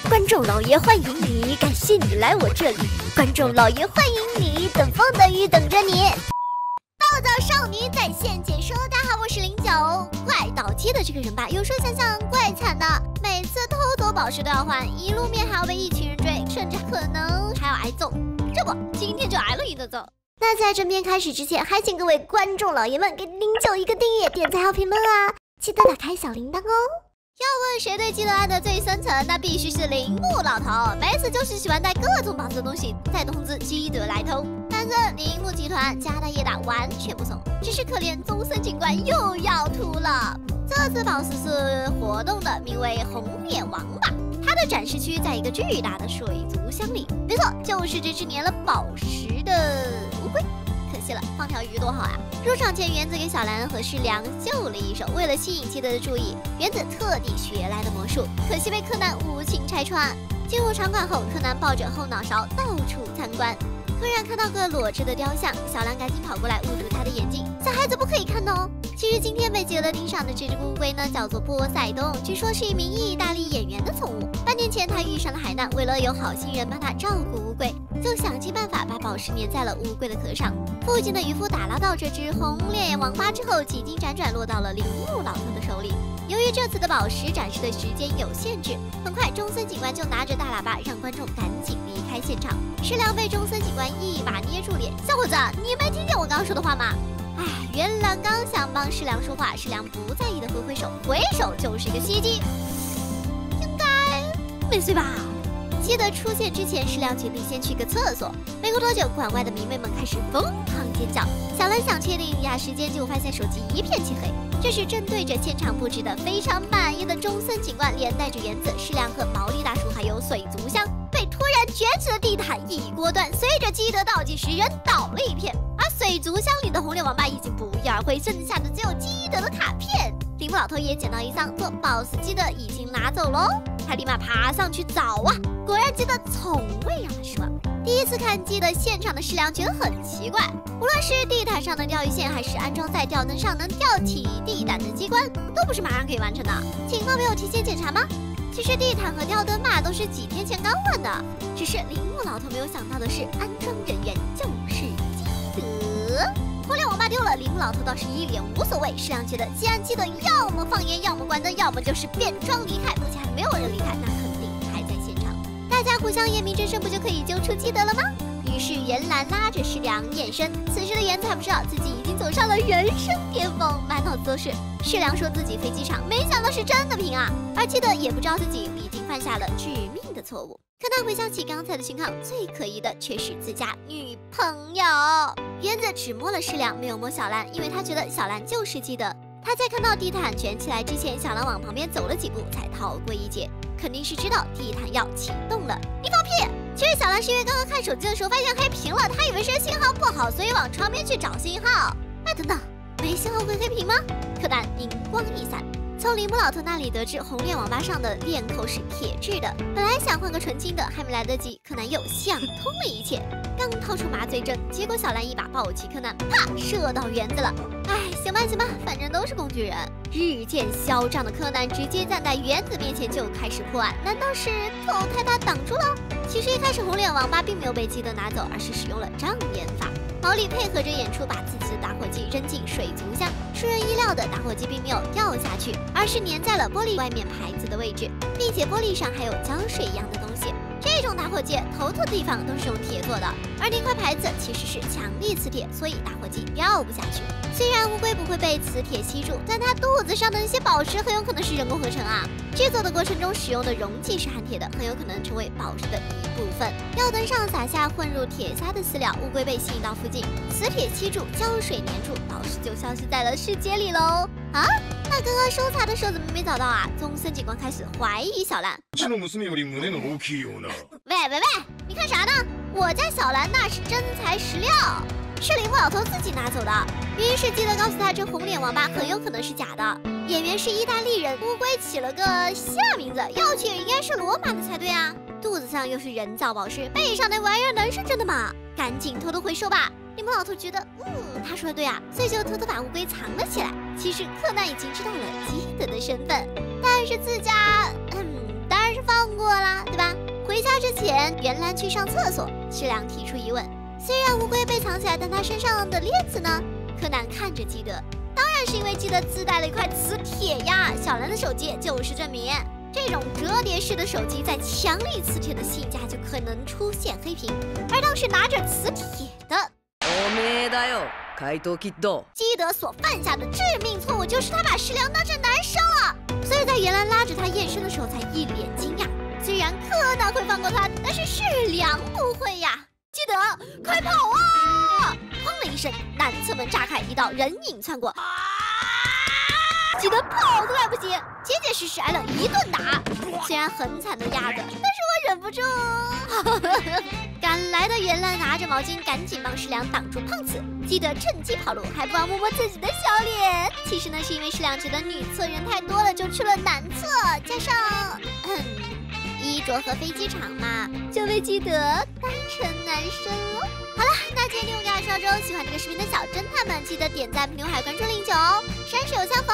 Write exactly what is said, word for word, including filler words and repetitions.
观众老爷欢迎你，感谢你来我这里。观众老爷欢迎你，等风等雨等着你。暴躁少女在线解说，大家好，我是零九。怪盗基的这个人吧，有时候想想怪惨的，每次偷走宝石都要还，一路面还要被一群人追，甚至可能还要挨揍。这不，今天就挨了一顿揍。那在正片开始之前，还请各位观众老爷们给零九一个订阅、点赞、好评论啊！记得打开小铃铛哦。要问谁对基德安的最深沉，那必须是铃木老头。每次就是喜欢带各种宝石的东西，再通知基德来偷。反正铃木集团家大业大，完全不怂。只是可怜中森警官又要秃了。这次宝石是活动的，名为红脸王八。它的展示区在一个巨大的水族箱里，没错，就是这只粘了宝石的乌龟。可惜了，放条鱼多好啊！入场前，原子给小兰和世良秀了一手，为了吸引基德的注意，原子特地学来的魔术，可惜被柯南无情拆穿。进入场馆后，柯南抱着后脑勺到处参观，突然看到个裸着的雕像，小兰赶紧跑过来捂住他的眼睛，小孩子不可以看哦。其实今天被基德盯上的这只乌龟呢，叫做波塞冬，据说是一名意大利演员的宠物。半年前他遇上了海难，为了有好心人帮他照顾乌龟，就想尽办法把宝石粘在了乌龟的壳上。附近的渔夫打捞到这只红脸王八之后，几经辗转落到了铃木老头的手里。由于这次的宝石展示的时间有限制，很快中森警官就拿着大喇叭让观众赶紧离开现场。世良被中森警官一把捏住脸，小伙子，你没听见我刚刚说的话吗？哎，原来刚想帮世良说话，世良不在意的挥挥手，回手就是一个袭击，应该没碎吧？基德出现之前，世良决定先去个厕所。没过多久，馆外的迷妹们开始疯狂尖叫。小兰想确定一下时间，结果发现手机一片漆黑。这时，正对着现场布置的非常满意的中森警官，连带着原子、世良和毛利大叔还有水族箱，被突然卷起的地毯一锅端，随着基德倒计时，人倒了一片。而水族箱里的红脸王八已经不翼而飞，剩下的只有基德的卡片。铃木老头也捡到一张，做 boss 基德已经拿走喽。他立马爬上去找啊，果然基德从未让他失望。第一次看基德现场的世良觉得很奇怪，无论是地毯上的钓鱼线，还是安装在吊灯上能吊起地毯的机关，都不是马上可以完成的。情况没有提前检查吗？其实地毯和吊灯嘛，都是几天前刚换的。只是铃木老头没有想到的是，安装人员就是基德。红脸王八丢了，铃木老头倒是一脸无所谓。世良觉得，既然基德要么放盐，要么关灯，要么就是变装离开，目前还没有人离开，那肯定还在现场。大家互相验明正身，不就可以揪出基德了吗？于是原兰拉着世良验身。此时的原子还不知道自己已经走上了人生巅峰，满脑子都是。世良说自己飞机场，没想到是真的平啊。而基德也不知道自己已经犯下了致命的错误。柯南回想起刚才的情况，最可疑的却是自家女朋友。原子只摸了世良，没有摸小兰，因为他觉得小兰就是基德。他在看到地毯卷起来之前，小兰往旁边走了几步才逃过一劫，肯定是知道地毯要启动了。你放屁！其实小兰是因为刚刚看手机的时候发现黑屏了，她以为是信号不好，所以往窗边去找信号。哎，等等，没信号会黑屏吗？柯南灵光一闪，从铃木老头那里得知红脸王八上的链扣是铁质的。本来想换个纯金的，还没来得及，柯南又想通了一切。刚掏出麻醉针，结果小兰一把抱起柯南，啪，射到原子了。哎，行吧行吧，反正都是工具人。日渐嚣张的柯南直接站在原子面前就开始破案，难道是投胎他挡住了？其实一开始红脸王八并没有被基德拿走，而是使用了障眼法。毛利配合着演出，把自己的打火机扔进水族箱。出人意料的，打火机并没有掉下去，而是粘在了玻璃外面牌子的位置，并且玻璃上还有胶水一样的东西。这种打火机头头的地方都是用铁做的，而那块牌子其实是强力磁铁，所以打火机掉不下去。虽然乌龟不会被磁铁吸住，但它肚子上的那些宝石很有可能是人工合成啊。制作的过程中使用的溶剂是含铁的，很有可能成为宝石的一部分。吊灯上撒下混入铁砂的饲料，乌龟被吸引到附近，磁铁吸住，胶水粘住，宝石就消失在了世界里喽。啊？那刚刚搜查的时候怎么没找到啊？中森警官开始怀疑小兰。喂喂喂，你看啥呢？我家小兰那是真材实料，是铃木老头自己拿走的。于是基德告诉他，这红脸王八很有可能是假的。演员是意大利人，乌龟起了个希腊名字，要去也应该是罗马的才对啊。肚子上又是人造宝石，背上那玩意儿能是真的吗？赶紧偷偷回收吧。铃木老头觉得，嗯，他说的对啊，所以就偷偷把乌龟藏了起来。其实柯南已经知道了基德的身份，但是自家，嗯，当然是放过啦，对吧？ 那之前，袁兰去上厕所，师良提出疑问。虽然乌龟被藏起来，但他身上的链子呢？柯南看着基德，当然是因为基德自带了一块磁铁呀。小兰的手机就是证明。这种折叠式的手机在强力磁铁的吸引下，就可能出现黑屏。而当时拿着磁铁的，基德所犯下的致命错误就是他把师良当成男生了。所以在袁兰拉着他验身的时候，才一脸惊讶。虽然柯南会放过他，但是师良不会呀。基德，快跑啊！砰的一声，男厕门炸开，一道人影窜过。基德跑都来不及，结结实实挨了一顿打。虽然很惨的鸭子，但是我忍不住。赶来的袁兰拿着毛巾，赶紧帮师良挡住胖子。基德趁机跑路，还不忘摸摸自己的小脸。其实呢，是因为师良觉得女厕人太多了，就去了男厕，加上嗯，衣着和飞机场嘛，就被基德当成男生了。好了，那今天利用亚超周，喜欢这个视频的小侦探们，记得点赞、评论还有关注零九哦。山水有相逢